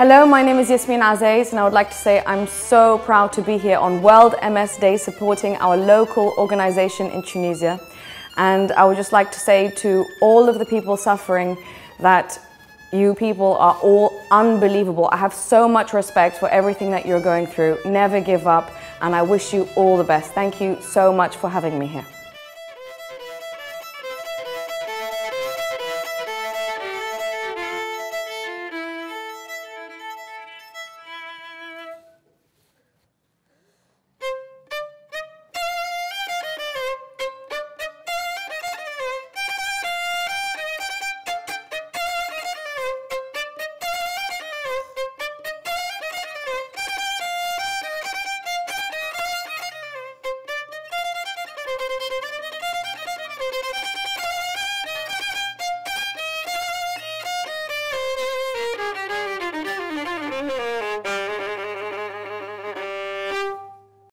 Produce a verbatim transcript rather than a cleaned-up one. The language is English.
Hello, my name is Yasmine Azaiez and I would like to say I'm so proud to be here on World M S Day supporting our local organisation in Tunisia. And I would just like to say to all of the people suffering that you people are all unbelievable. I have so much respect for everything that you're going through. Never give up, and I wish you all the best. Thank you so much for having me here.